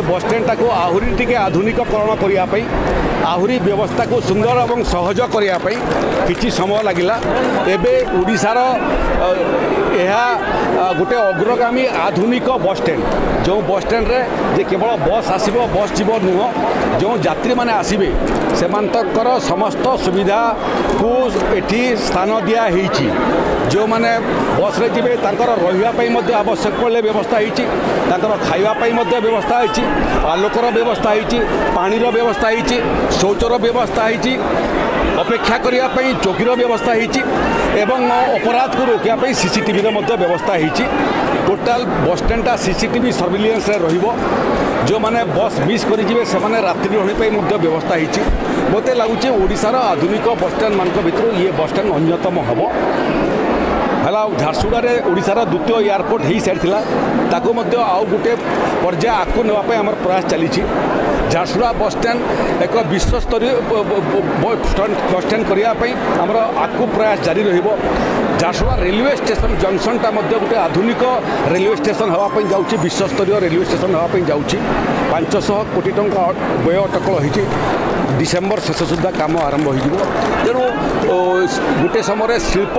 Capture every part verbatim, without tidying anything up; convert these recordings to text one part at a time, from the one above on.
Bus stand को आहुरी टिके आधुनिककरण करने आहुरी व्यवस्था को सुंदर और सहज करने किछि समय लगिला। एबे ओडिशार यह गोटे अग्रगामी आधुनिक बस स्टैंड जो बस स्टैंड रे जे केवल बस आसीबो बस जीव नुह जो यात्री माने आसीबे सेमांतर समस्त सुविधा को एठी स्थान दिया हेछि। जो माने बस रे जिबे तांकर रहिबा पई मध्ये आवश्यक पड़े व्यवस्था हेछि, तांकर खाइबा पई मध्ये व्यवस्था हेछि, आलोकर व्यवस्था हेछि, पानीर व्यवस्था हेछि, शौचर व्यवस्था हेछि, अपेक्षा करिया पई चौकीर व्यवस्था हेछि एवं अपराध को रोकिया पई सीसीटीवी रो मध्ये व्यवस्था हेछि। टोटाल बस स्टैंडटा सीसीटीवी सर्विलेंस रे रहिबो। जो माने बस मिस करि जिवे से माने रात्रि रहि पई मध्ये व्यवस्था हेछि। मते लागुछि ओडिशार आधुनिक बस स्टैंड मानक भितर ये बस स्टैंड अन्यतम हबो। हला झारसुगुड़ा ओडिशार द्वितीय एयरपोर्ट हो सारी ताकू आउ गोटे पर्याय आगू नापी आम प्रयास चली। झारसुगुड़ा बस स्टैंड एक विश्वस्तरीय बस स्टैंड करने आमर आगू प्रयास जारी रहिबो। झारसुगुड़ा रेलवे स्टेशन जंक्शनटा गोटे आधुनिक रेलवे स्टेशन होगापी जाऊँगी, विश्वस्तरीय रेलवे स्टेशन होगापी जाऊँगी। पांचश कोटी टंका व्यय अटकल होती डिसेम्बर शेष सुधा काम आरंभ हो। तेणु गोटे समय शिल्प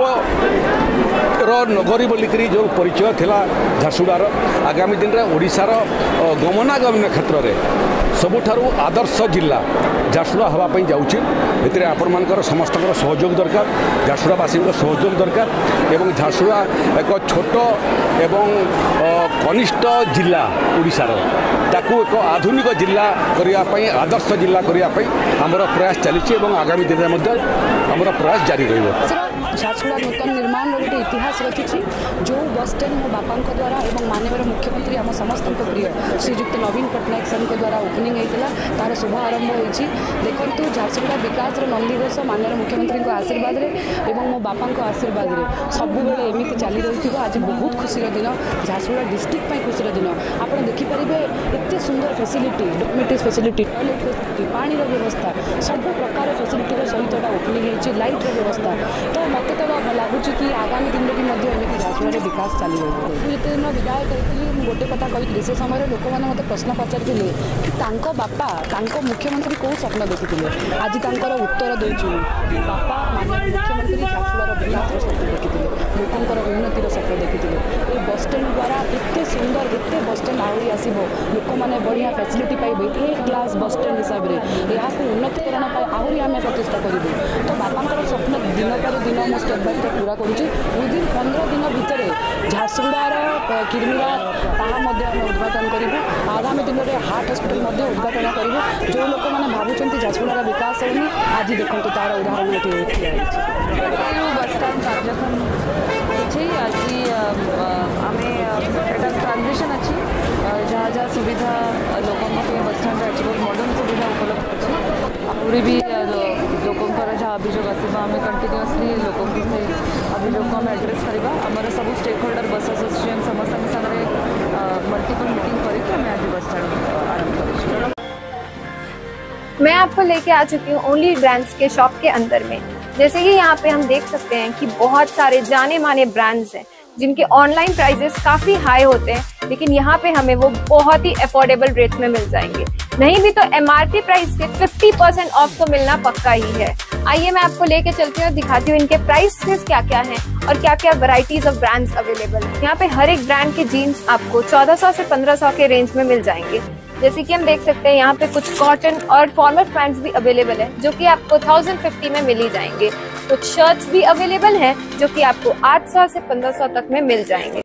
नगरी बोलिक जो परिचय थिला झारसुगुड़ार आगामी दिन में ओडिशार गमनागमन क्षेत्र में सबुठारु आदर्श जिला झारसुगुड़ा होगापी जाऊँगी। ए आपण मानकर समस्त सहयोग दरकार, झारसुगुड़ावासी सहयोग दरकार एवं झारसुगुड़ा एक छोट एवं कनिष्ठ जिला ओडिशार ताकू एक आधुनिक जिला करने आदर्श जिला करने आमर प्रयास चली आगामी दिन में आमर प्रयास जारी रहिबो। झारसुगुड़ा नूतन निर्माण गोटे इतिहास रखी जो बस स्टैंड मो बापा द्वारा और माननीय मुख्यमंत्री आम समस्त प्रिय श्रीजुक्त नवीन पट्टनायक सर द्वारा ओपनिंग होता तार शुभ आरंभ होती। देखो झारसुगुड़ा विकास नंदीघोष माननीय मुख्यमंत्री आशीर्वाद और मो बापा आशीर्वाद सब बेले एमती चली रही। आज बहुत खुशी दिन झारसुगुड़ा डिस्ट्रिक्ट खुशी दिन आप देखिपारे एत सुंदर facility documentary facility toilet facility पानी व्यवस्था सब प्रकार फैसिलिटी सहित ओपनिंग होती लाइट व्यवस्था। तो मत तो लगुच कि आगामी दिन में भी झारसुगुड़ा विकास चली रही। जिते दिन विदाय करी गोटे कथा कही से समय लोक मैंने मत प्रश्न पचारि कि बापा मुख्यमंत्री कौ स्वप्न देखी आज तर उत्तर देचु बापा माननीय मुख्यमंत्री झारसुगुड़ार विकास स्वप्न देखी लोकंर उन्नतिर स्वप्न देखी। ये बस स्टैंड द्वारा एत सुंदर एत बस स्टैंड आहरी आसो लोक मैंने बढ़िया फैसिलिटी पाइबे ए क्लास बस स्टैंड हिसाब से यहाँ उन्नतीकरण आहरी आम प्रचेषा करूँ। तो बापा स्वप्न दिन पर दिन मो स्टेप बाय स्टेप पूरा करुँच। विदिन पंद्रह दिन भितर झारसुगुड़ार किरमिरा ताम उद्घाटन करूँ। आगामी दिन में हार्ट हॉस्पिटल उद्घाटन करूँ। जो लोक मैंने भावुं झारसुगुड़ार विकास होनी आज देखो तार उदाहरण ये बस स्टैंड कार्यक्रम आज आम ट्रांजिशन अच्छी जहाँ जहाँ सुविधा लोक बस स्टैंड अच्छी बहुत मॉडर्न सुविधा उपलब्ध अच्छी आहरी भी लोकंर जहाँ अभियोग आसो आम कंटिन्यूअसली लोक से अभियोग को आम एड्रेस करवा आमर सब स्टेक होल्डर बस एसोसिएशन समस्त सागर मल्टीपल मीटिंग करके आम आज बस स्टैंड आरंभ कर। मैं आपको लेके आ चुकी हूँ ओनली ब्रांड्स के शॉप के अंदर में। जैसे कि यहाँ पे हम देख सकते हैं कि बहुत सारे जाने माने ब्रांड्स हैं जिनके ऑनलाइन प्राइसेस काफी हाई होते हैं, लेकिन यहाँ पे हमें वो बहुत ही अफोर्डेबल रेट में मिल जाएंगे। नहीं भी तो एमआरपी प्राइस से पचास परसेंट ऑफ तो मिलना पक्का ही है। आइए मैं आपको लेके चलती हूँ और दिखाती हूँ इनके प्राइसेस क्या क्या हैं और क्या क्या वैरायटीज ऑफ ब्रांड्स अवेलेबल है। यहाँ पे हर एक ब्रांड के जीन्स आपको चौदह सौ से पंद्रह सौ के रेंज में मिल जाएंगे। जैसे कि हम देख सकते हैं यहाँ पे कुछ कॉटन और फॉर्मल पैंट्स भी अवेलेबल है जो कि आपको थाउजेंड फिफ्टी में मिल ही जाएंगे। कुछ शर्ट्स भी अवेलेबल हैं जो कि आपको आठ सौ से पंद्रह सौ तक में मिल जाएंगे।